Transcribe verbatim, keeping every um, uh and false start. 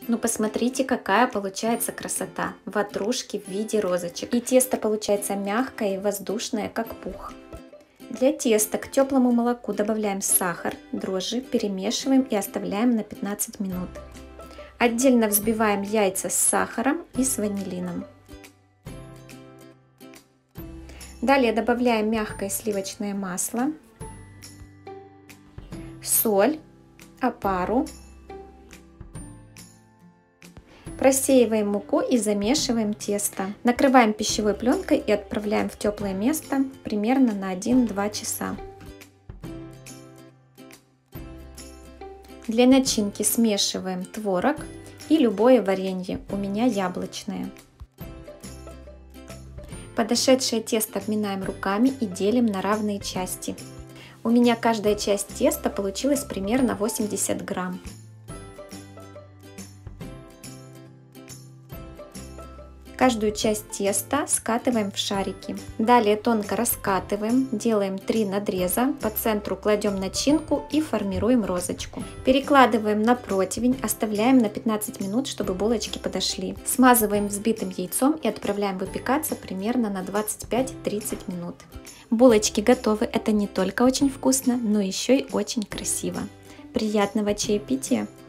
Ну посмотрите, какая получается красота! Ватрушки в виде розочек. И тесто получается мягкое и воздушное, как пух. Для теста к теплому молоку добавляем сахар, дрожжи, перемешиваем и оставляем на пятнадцать минут. Отдельно взбиваем яйца с сахаром и с ванилином. Далее добавляем мягкое сливочное масло, соль, опару. Просеиваем муку и замешиваем тесто. Накрываем пищевой пленкой и отправляем в теплое место примерно на один-два часа. Для начинки смешиваем творог и любое варенье, у меня яблочное. Подошедшее тесто вминаем руками и делим на равные части. У меня каждая часть теста получилась примерно восемьдесят грамм. Каждую часть теста скатываем в шарики. Далее тонко раскатываем, делаем три надреза, по центру кладем начинку и формируем розочку. Перекладываем на противень, оставляем на пятнадцать минут, чтобы булочки подошли. Смазываем взбитым яйцом и отправляем выпекаться примерно на двадцать пять-тридцать минут. Булочки готовы, это не только очень вкусно, но еще и очень красиво. Приятного чаепития!